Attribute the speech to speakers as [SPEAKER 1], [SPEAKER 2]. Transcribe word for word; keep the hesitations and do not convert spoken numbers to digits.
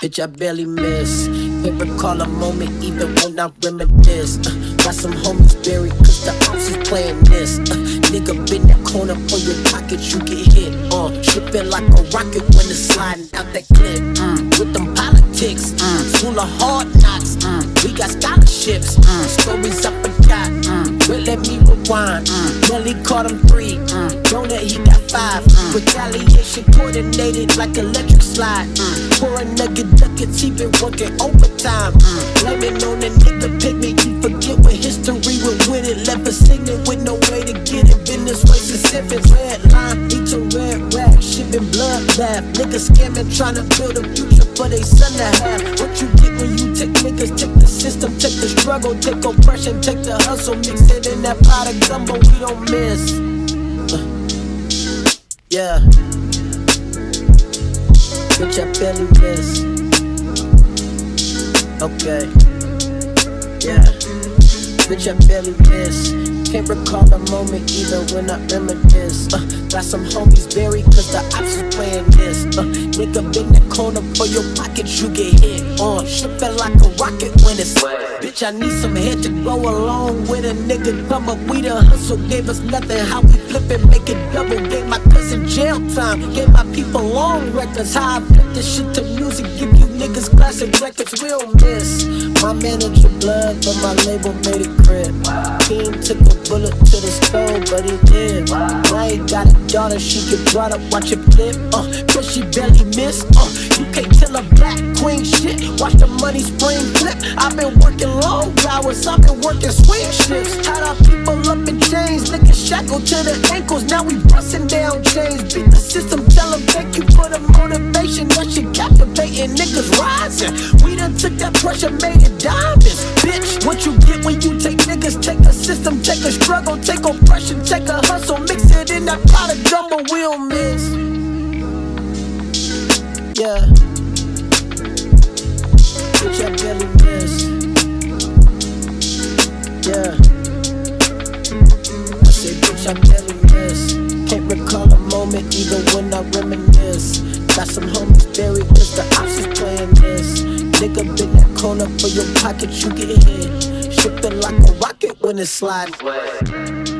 [SPEAKER 1] Bitch, I barely miss. Can't recall a moment even when I reminisce. uh, Got some homies buried cause the ops is playing this. uh, Nigga been that corner on your pocket, you get hit. uh, Shit feel like a rocket when it's sliding out that clip. mm, With them politics, mm, full of hard knocks. mm, We got scholarships, mm, stories I forgot. mm, But let me rewind. mm, Nelly caught him three, mm, Donut he got five. mm, Retaliation coordinated like electric slide. mm, For a nugget duckets, he been working overtime. mm, Blaming on the nigga pick me, you forget what history went with it. Left us singing with no way to get it. Been this way since infants. Red line, each a red rag, shipping blood bath. Niggas scamming, trying to build a future for they son to have. What you get when you take niggas, take the system, take the struggle, take oppression, take the hustle, mix it in that pot of gumbo we don't miss. uh, Yeah. Bitch, I barely miss. Okay. Yeah. Bitch, I barely miss. Can't recall a moment even when I reminisce. uh, Got some homies buried cause the ops is playing this. uh, Nigga been that corner for your pocket, you get hit. uh, Shit felt like a rocket when it's wet. Bitch, I need some head to go along with a nigga. Come up, we the hustle, gave us nothing. How we flip it, make it double. Gave my cousin jail time, gave my people long records. How I flip this shit to music, give you niggas classic records we'll miss. My manager blood, but my label made it crib. King took a bullet to the skull, but he did. Now he got a daughter, she get brought up, watch it flip. Uh, but she barely miss. Uh, you can't tell a black queen shit. Watch the money spring flip. I've been working long hours, I've been working swing shifts. Had our people up in chains, niggas shackled to the ankles. Now we busting down chains. Beat the system, tell them thank you for the motivation. That shit captivating, niggas rising. We done took that pressure, made it diamonds. Bitch, what you get when you take niggas, take a system, take a struggle, take oppression, take a hustle, mix it in that pot of gumbo we'll miss. Yeah. Bitch, I barely miss. Yeah. I say, bitch, I barely miss. Can't recall a moment even when I reminisce. Got some homies buried cause the ops is playing this. Nigga been that corner for your pocket, you get hit. Shit feel like a rocket when it's sliding.